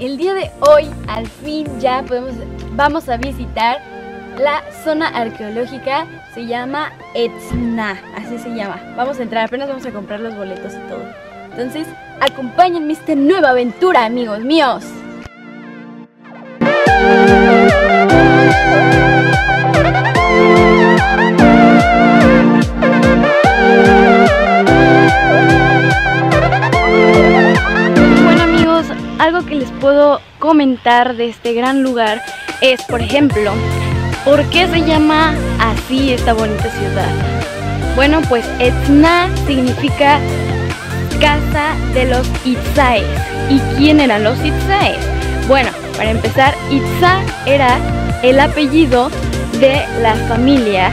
el día de hoy al fin ya vamos a visitar la zona arqueológica. Se llama Etzna, así se llama. Vamos a entrar, apenas vamos a comprar los boletos y todo. Entonces, acompáñenme a esta nueva aventura, amigos míos. Bueno, amigos, algo que les puedo comentar de este gran lugar es, por ejemplo, ¿por qué se llama así esta bonita ciudad? Bueno, pues Etzna significa casa de los Itzáes. ¿Y quién eran los Itzáes? Bueno, para empezar, Itzá era el apellido de la familia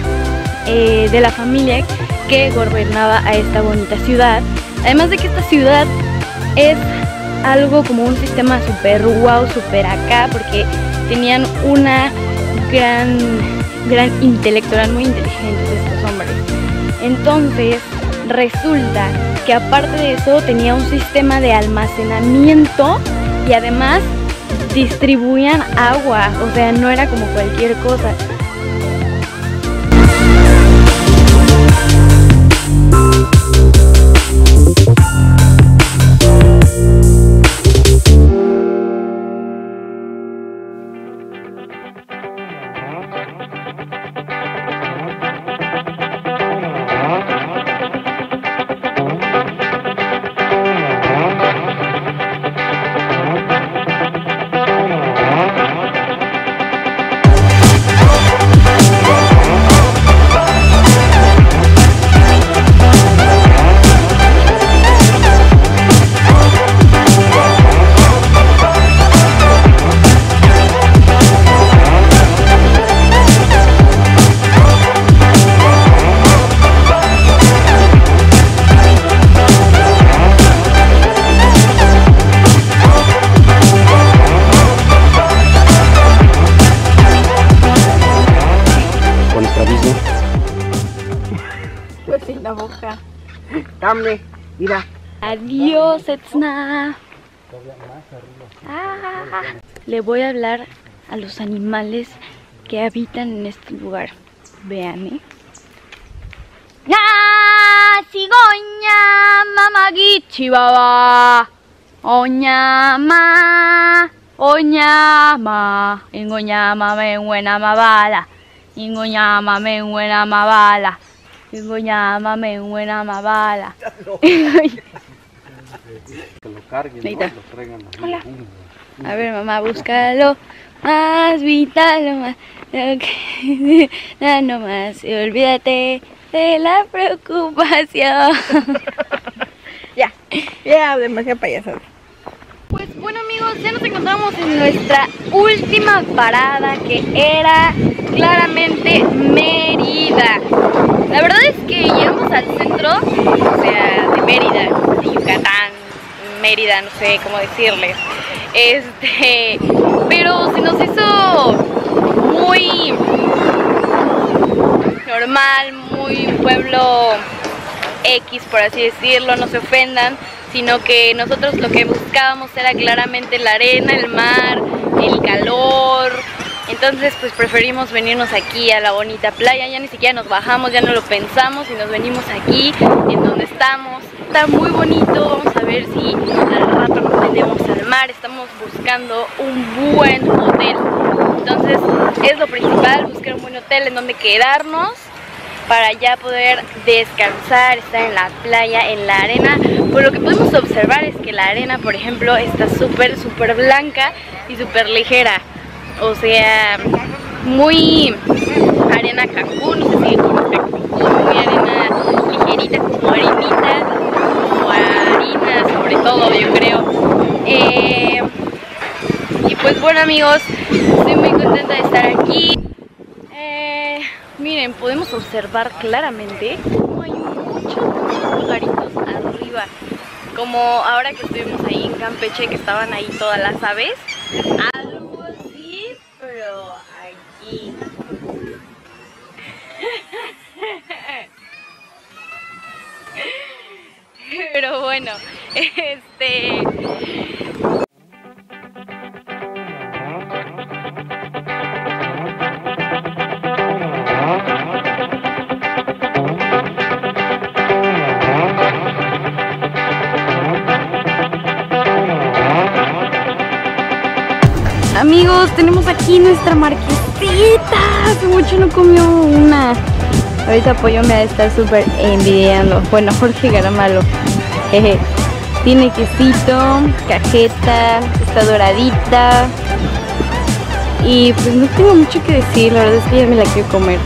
que gobernaba a esta bonita ciudad. Además de que esta ciudad es algo como un sistema super wow, super acá, porque tenían una gran intelecto, eran muy inteligentes estos hombres. Entonces resulta que aparte de eso tenía un sistema de almacenamiento y además distribuían agua, o sea, no era como cualquier cosa. Pues en la boca. Dame, mira. Adiós, Etzna. Le voy a hablar a los animales que habitan en este lugar. Vean, ¡La cigüeña mamagichi baba! Oñama, oñama, ingoñama menguena mabala, ingoñama menguena mabala. Ingoñama menguena mabala. Que lo carguen, ahí ¿no? está. Lo traigan a Hola. A ver, mamá, búscalo más vital, lo más, no más, y olvídate de la preocupación. Ya, demasiado payasada. Pues bueno, amigos, ya nos encontramos en nuestra última parada, que era claramente Mérida. La verdad es que llegamos al centro, o sea, de Mérida, de Yucatán, Mérida, no sé cómo decirles. Pero se nos hizo muy normal, muy pueblo X, por así decirlo, no se ofendan, sino que nosotros lo que buscábamos era claramente la arena, el mar, el calor. Entonces pues preferimos venirnos aquí a la bonita playa, ya ni siquiera nos bajamos, ya no lo pensamos y nos venimos aquí en donde estamos. Está muy bonito, vamos a ver si al rato nos metemos al mar. Estamos buscando un buen hotel, entonces es lo principal, buscar un buen hotel en donde quedarnos para ya poder descansar, estar en la playa, en la arena. Por lo que podemos observar es que la arena, por ejemplo, está súper blanca y súper ligera. O sea, muy arena Cancún, no sé si conocen Cancún, muy arena ligerita, como arenita, como harina sobre todo, yo creo. Y pues bueno, amigos, estoy muy contenta de estar aquí. Miren, podemos observar claramente cómo hay muchos pajaritos arriba. Como ahora que estuvimos ahí en Campeche, que estaban ahí todas las aves. Algo así, pero aquí. Pero bueno, Amigos, tenemos aquí nuestra marquesita. Hace mucho no comió una. Ahorita Pollo me va a estar súper envidiando. Bueno, Jorge Garamalo. Jeje. Tiene quesito, cajeta, está doradita. Y pues no tengo mucho que decir, la verdad es que ya me la quiero comer.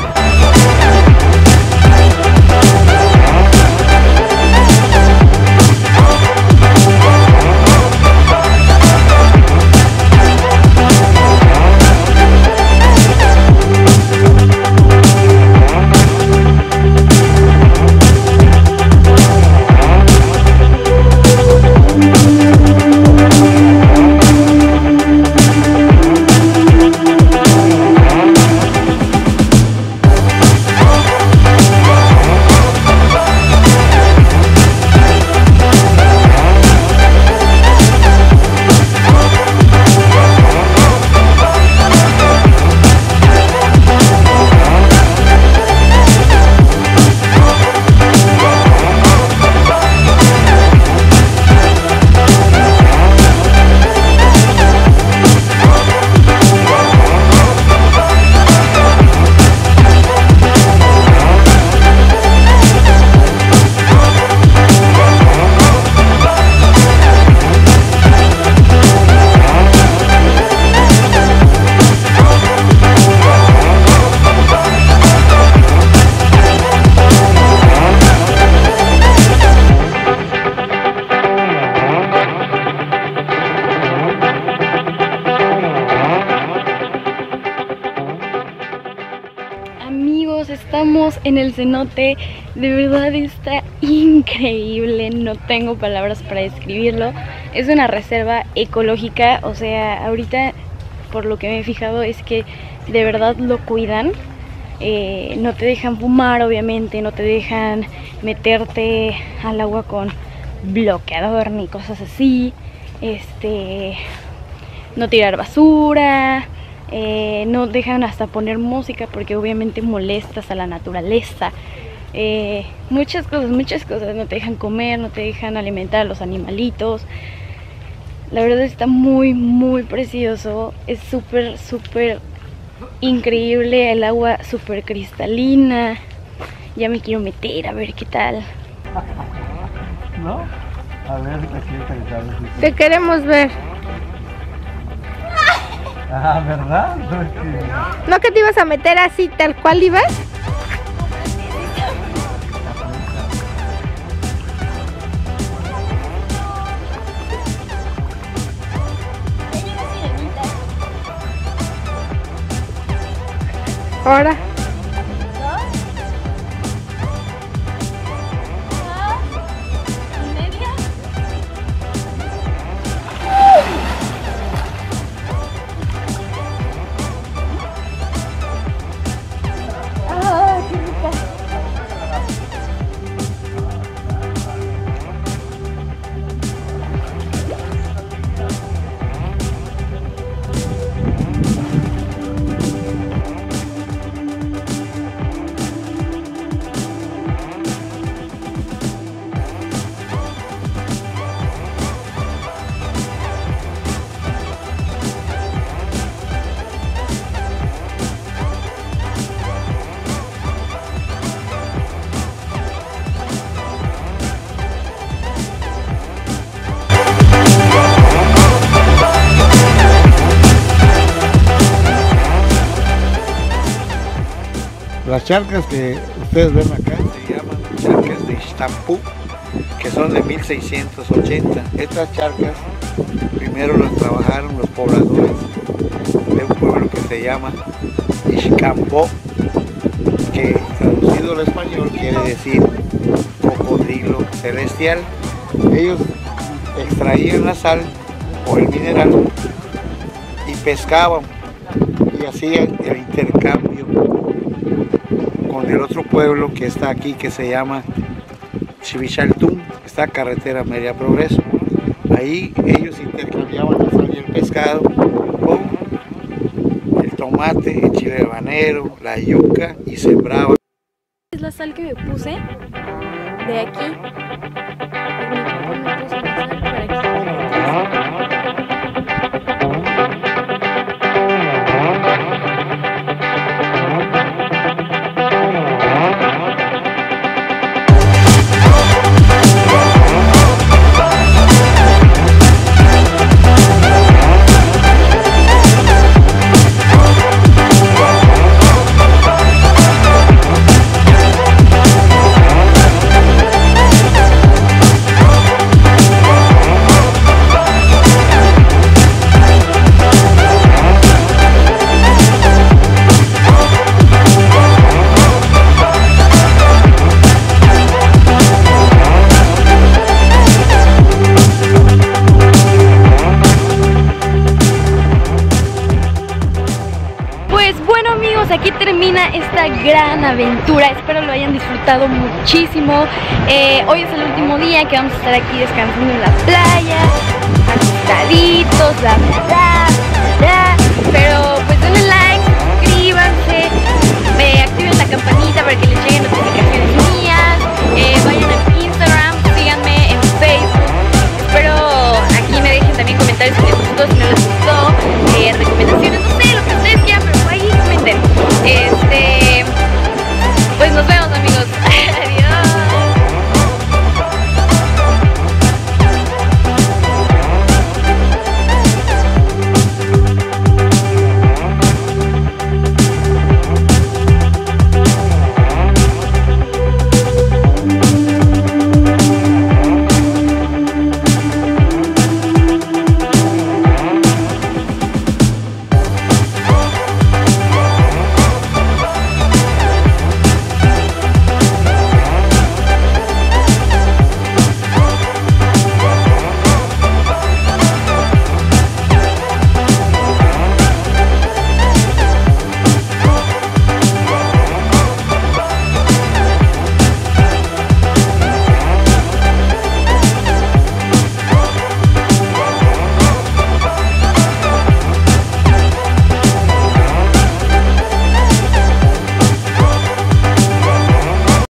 Estamos en el cenote, de verdad está increíble, no tengo palabras para describirlo. Es una reserva ecológica, o sea, ahorita por lo que me he fijado es que de verdad lo cuidan. No te dejan fumar, obviamente, no te dejan meterte al agua con bloqueador ni cosas así, no tirar basura. No dejan hasta poner música porque obviamente molestas a la naturaleza. Muchas cosas, no te dejan comer, no te dejan alimentar a los animalitos. La verdad está muy precioso, es súper increíble, el agua súper cristalina. Ya me quiero meter a ver qué tal. ¿No? A ver, aquí está interesante. Te queremos ver. Ah, ¿verdad? ¿No que te ibas a meter así tal cual ibas? Ahora. Las charcas que ustedes ven acá se llaman charcas de Ixtampú, que son de 1680. Estas charcas primero las trabajaron los pobladores de un pueblo que se llama Ixcambó, que traducido al español quiere decir cocodrilo celestial. Ellos extraían la sal o el mineral y pescaban y hacían el intercambio con el otro pueblo que está aquí, que se llama Chivichaltún, está carretera Media Progreso. Ahí ellos intercambiaban la sal y el pescado con el tomate, el chile habanero, la yuca y sembraban. Es la sal que me puse de aquí. Mi papá me puso la sal para que aventura. Espero lo hayan disfrutado muchísimo. Hoy es el último día que vamos a estar aquí descansando en la playa, acostaditos, bla bla bla bla. Pero pues denle like, suscríbanse, activen la campanita para que les lleguen notificaciones